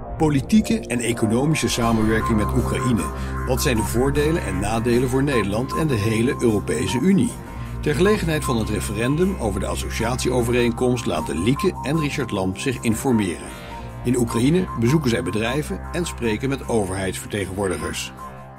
Politieke en economische samenwerking met Oekraïne. Wat zijn de voordelen en nadelen voor Nederland en de hele Europese Unie? Ter gelegenheid van het referendum over de associatieovereenkomst laten Lieke en Richard Lamp zich informeren. In Oekraïne bezoeken zij bedrijven en spreken met overheidsvertegenwoordigers.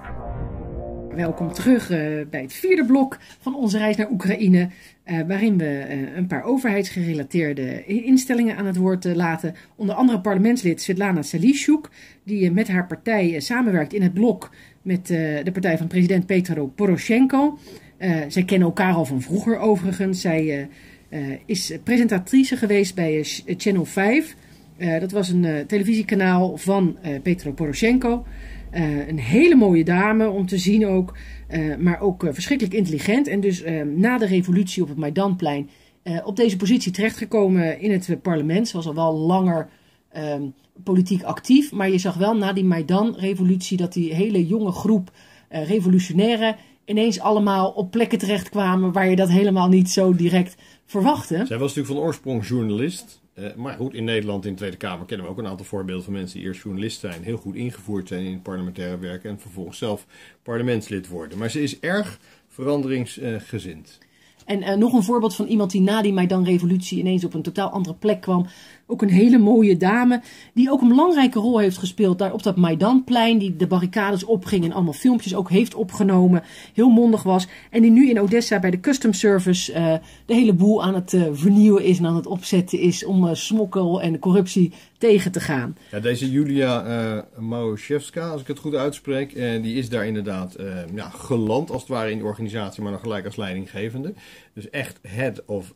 Welkom terug bij het vierde blok van onze reis naar Oekraïne, waarin we een paar overheidsgerelateerde instellingen aan het woord laten. Onder andere parlementslid Svetlana Salisyuk, die met haar partij samenwerkt in het blok met de partij van president Petro Poroshenko. Zij kennen elkaar al van vroeger overigens. Zij is presentatrice geweest bij Channel 5. Dat was een televisiekanaal van Petro Poroshenko. Een hele mooie dame om te zien ook, maar ook verschrikkelijk intelligent. En dus na de revolutie op het Maidanplein op deze positie terechtgekomen in het parlement. Ze was al wel langer politiek actief, maar je zag wel na die Maidan-revolutie dat die hele jonge groep revolutionairen ineens allemaal op plekken terechtkwamen waar je dat helemaal niet zo direct verwachtte. Zij was natuurlijk van oorsprong journalist. Maar goed, in Nederland, in de Tweede Kamer, kennen we ook een aantal voorbeelden van mensen die eerst journalist zijn, heel goed ingevoerd zijn in het parlementaire werk en vervolgens zelf parlementslid worden. Maar ze is erg veranderingsgezind. En nog een voorbeeld van iemand die na die Maidan-revolutie ineens op een totaal andere plek kwam. Ook een hele mooie dame, die ook een belangrijke rol heeft gespeeld daar op dat Maidanplein. Die de barricades opging en allemaal filmpjes ook heeft opgenomen. Heel mondig was. En die nu in Odessa bij de Customs Service de hele boel aan het vernieuwen is en aan het opzetten is om smokkel en corruptie tegen te gaan. Ja, deze Julia Małaszewska, als ik het goed uitspreek, die is daar inderdaad geland als het ware in de organisatie, maar nog gelijk als leidinggevende. Dus echt head of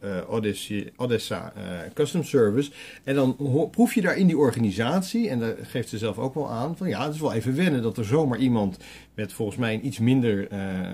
Odessa Customs Service. En dan proef je daar in die organisatie, en daar geeft ze zelf ook wel aan, van ja, het is wel even wennen dat er zomaar iemand met volgens mij een iets minder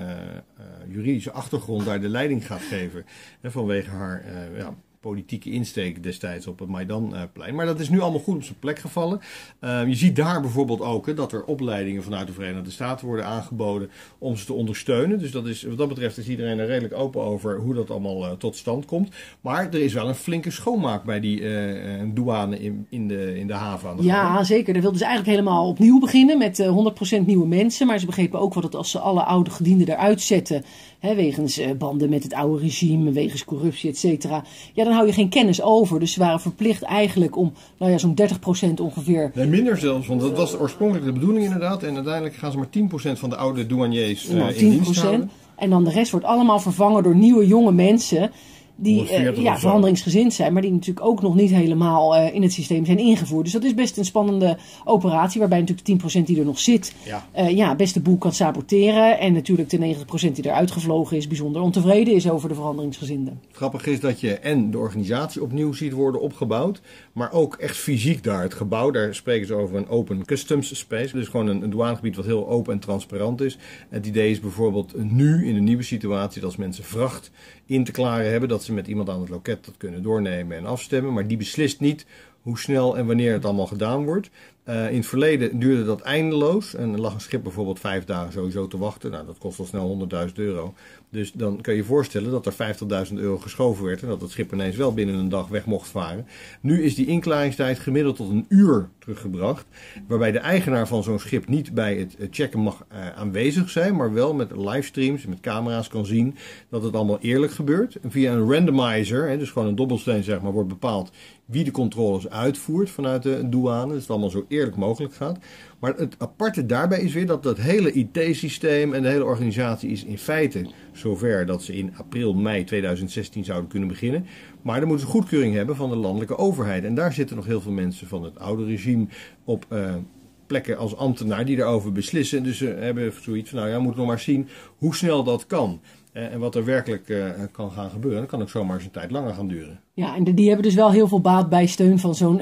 juridische achtergrond daar de leiding gaat geven. Vanwege haar politieke insteek destijds op het Maidanplein. Maar dat is nu allemaal goed op zijn plek gevallen. Je ziet daar bijvoorbeeld ook dat er opleidingen vanuit de Verenigde Staten worden aangeboden om ze te ondersteunen. Dus dat is, wat dat betreft is iedereen er redelijk open over hoe dat allemaal tot stand komt. Maar er is wel een flinke schoonmaak bij die douane in de haven aan de gang. Ja, zeker. Daar wilden ze eigenlijk helemaal opnieuw beginnen met 100% nieuwe mensen. Maar ze begrepen ook wel dat als ze alle oude gedienden eruit zetten, wegens banden met het oude regime, wegens corruptie, et cetera, ja, dan hou je geen kennis over. Dus ze waren verplicht eigenlijk om zo'n 30% ongeveer. Nee, minder zelfs, want dat was oorspronkelijk de bedoeling inderdaad. En uiteindelijk gaan ze maar 10% van de oude douaniers in dienst houden. En dan de rest wordt allemaal vervangen door nieuwe jonge mensen die veranderingsgezind zijn, maar die natuurlijk ook nog niet helemaal in het systeem zijn ingevoerd. Dus dat is best een spannende operatie, waarbij natuurlijk de 10% die er nog zit, best de boel kan saboteren. En natuurlijk de 90% die eruit gevlogen is, bijzonder ontevreden is over de veranderingsgezinden. Grappig is dat je en de organisatie opnieuw ziet worden opgebouwd, maar ook echt fysiek daar. Het gebouw, daar spreken ze over een open customs space. Dus gewoon een douanegebied wat heel open en transparant is. Het idee is bijvoorbeeld nu in een nieuwe situatie dat als mensen vracht in te klaren hebben, dat ze met iemand aan het loket dat kunnen doornemen en afstemmen. Maar die beslist niet hoe snel en wanneer het allemaal gedaan wordt. In het verleden duurde dat eindeloos. En er lag een schip bijvoorbeeld 5 dagen sowieso te wachten. Nou, dat kost al snel €100.000. Dus dan kan je je voorstellen dat er €50.000 geschoven werd. En dat het schip ineens wel binnen een dag weg mocht varen. Nu is die inklaringstijd gemiddeld tot 1 uur teruggebracht. Waarbij de eigenaar van zo'n schip niet bij het checken mag aanwezig zijn. Maar wel met livestreams, met camera's kan zien dat het allemaal eerlijk gebeurt. En via een randomizer, dus gewoon een dobbelsteen zeg maar, wordt bepaald wie de controles uitvoert vanuit de douane. Dat het allemaal zo eerlijk mogelijk gaat. Maar het aparte daarbij is weer dat dat hele IT-systeem en de hele organisatie is in feite zover dat ze in april, mei 2016 zouden kunnen beginnen. Maar dan moeten ze goedkeuring hebben van de landelijke overheid. En daar zitten nog heel veel mensen van het oude regime op plekken als ambtenaar die daarover beslissen. Dus ze hebben zoiets van, we moeten nog maar zien hoe snel dat kan. En wat er werkelijk kan gaan gebeuren. Dat kan ook zomaar eens een tijd langer gaan duren. Ja, en die hebben dus wel heel veel baat bij steun van zo'n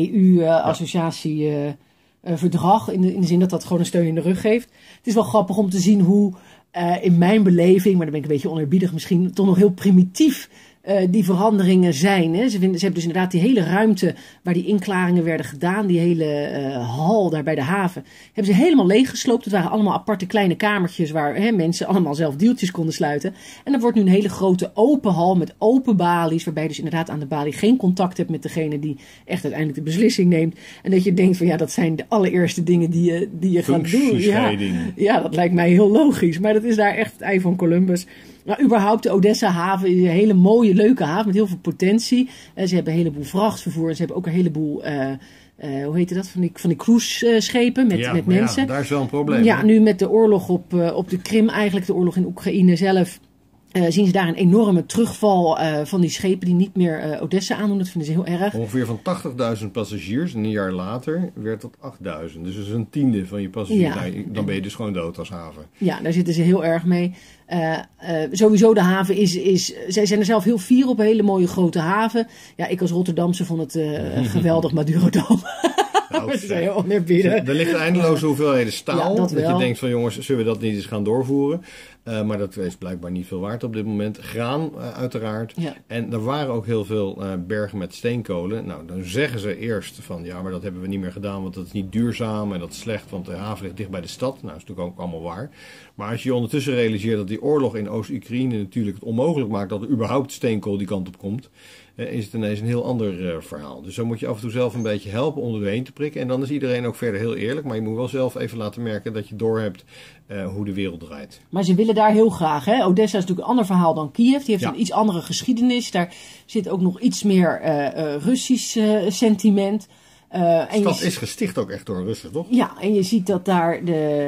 EU-associatieverdrag. In de zin dat dat gewoon een steun in de rug geeft. Het is wel grappig om te zien hoe in mijn beleving, maar dan ben ik een beetje oneerbiedig misschien, toch nog heel primitief die veranderingen zijn. Hè. Ze hebben dus inderdaad die hele ruimte waar die inklaringen werden gedaan, die hele hal daar bij de haven, hebben ze helemaal leeggesloopt. Het waren allemaal aparte kleine kamertjes waar mensen allemaal zelf deeltjes konden sluiten. En er wordt nu een hele grote open hal met open balies, waarbij je dus inderdaad aan de balie geen contact hebt met degene die echt uiteindelijk de beslissing neemt. En dat je denkt van ja, dat zijn de allereerste dingen die je gaat doen. Ja, dat lijkt mij heel logisch. Maar dat is daar echt het ei van Columbus. Nou, überhaupt de Odessa-haven is een hele mooie, leuke haven met heel veel potentie. Ze hebben een heleboel vrachtvervoer. Ze hebben ook een heleboel, hoe heet dat, van die cruiseschepen met mensen. Ja, daar is wel een probleem. Ja, nu met de oorlog op de Krim, eigenlijk de oorlog in Oekraïne zelf, zien ze daar een enorme terugval van die schepen die niet meer Odessa aandoen. Dat vinden ze heel erg. Ongeveer van 80.000 passagiers en een jaar later werd dat 8.000. Dus dat is een tiende van je passagiers. Ja. Nou, dan ben je dus gewoon dood als haven. Ja, daar zitten ze heel erg mee. Sowieso de haven zij zijn er zelf heel fier op, een hele mooie grote haven. Ja, ik als Rotterdamse vond het geweldig Madurodam. Nou, dat is heel oneerbiedig. Er ligt eindeloze hoeveelheden staal. Ja, dat je denkt van jongens, zullen we dat niet eens gaan doorvoeren? Maar dat is blijkbaar niet veel waard op dit moment. Graan uiteraard. Ja. En er waren ook heel veel bergen met steenkolen. Nou, dan zeggen ze eerst van ja, maar dat hebben we niet meer gedaan, want dat is niet duurzaam en dat is slecht, want de haven ligt dicht bij de stad. Nou, dat is natuurlijk ook allemaal waar. Maar als je ondertussen realiseert dat die oorlog in Oost-Oekraïne natuurlijk het onmogelijk maakt dat er überhaupt steenkool die kant op komt, is het ineens een heel ander verhaal. Dus zo moet je af en toe zelf een beetje helpen om erheen te prikken. En dan is iedereen ook verder heel eerlijk. Maar je moet wel zelf even laten merken dat je doorhebt hoe de wereld draait. Maar ze willen daar heel graag. Hè? Odessa is natuurlijk een ander verhaal dan Kiev. Die heeft een iets andere geschiedenis. Daar zit ook nog iets meer Russisch sentiment. De stad is gesticht ook echt door Russen, toch? Ja, en je ziet dat daar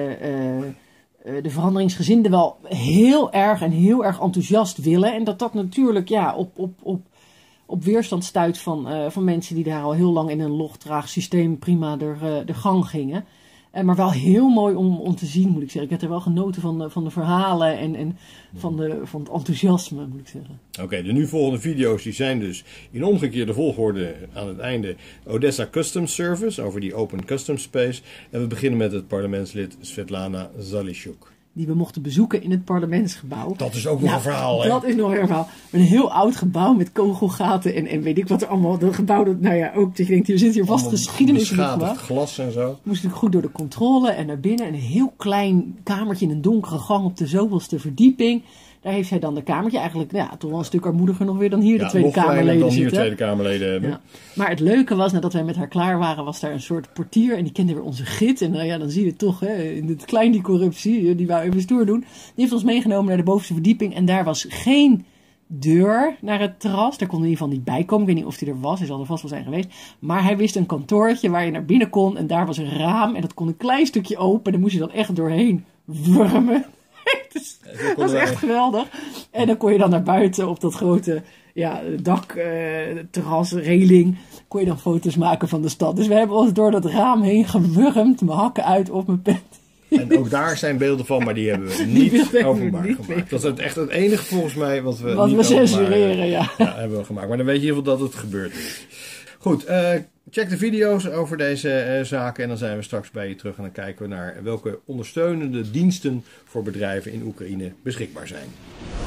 de veranderingsgezinden wel heel erg enthousiast willen. En dat natuurlijk op weerstand stuit van mensen die daar al heel lang in een logtraag systeem prima de gang gingen. Maar wel heel mooi om te zien, moet ik zeggen. Ik heb er wel genoten van de verhalen en van het enthousiasme, moet ik zeggen. Oké, de nu volgende video's die zijn dus in omgekeerde volgorde aan het einde Odessa Customs Service, over die Open Customs Space. En we beginnen met het parlementslid Svetlana Zalishchuk. Die we mochten bezoeken in het parlementsgebouw. Dat is ook nog een verhaal, hè? Dat is nog een verhaal. Met een heel oud gebouw met kogelgaten en weet ik wat er allemaal. Dat gebouw, ook, dat je denkt, hier zit hier vast geschiedenis in het gebouw. Glas en zo. Moest natuurlijk goed door de controle en naar binnen. En een heel klein kamertje in een donkere gang op de zoveelste verdieping. Daar heeft hij dan de kamertje eigenlijk, toch wel een stuk armoediger nog weer dan hier de Tweede Kamerleden zitten. Tweede Kamerleden hebben. Ja. Maar het leuke was, nadat wij met haar klaar waren, was daar een soort portier en die kende weer onze gids. En dan zie je toch, in het klein die corruptie, die wou even stoer doen. Die heeft ons meegenomen naar de bovenste verdieping en daar was geen deur naar het terras. Daar kon in ieder geval niet bij komen. Ik weet niet of die er was, hij zal er vast wel zijn geweest. Maar hij wist een kantoortje waar je naar binnen kon en daar was een raam en dat kon een klein stukje open. En daar moest je dan echt doorheen wurmen. Dus, dat was echt geweldig. En dan kon je dan naar buiten op dat grote dak, terras, reling. Kon je dan foto's maken van de stad. Dus we hebben ons door dat raam heen gewurmd. Mijn hakken uit op mijn pet. En ook daar zijn beelden van, maar die hebben we niet openbaar gemaakt. Dat is echt het enige volgens mij wat we censureren, ja, hebben we gemaakt. Maar dan weet je in ieder geval dat het gebeurd is. Goed, check de video's over deze zaken en dan zijn we straks bij je terug. En dan kijken we naar welke ondersteunende diensten voor bedrijven in Oekraïne beschikbaar zijn.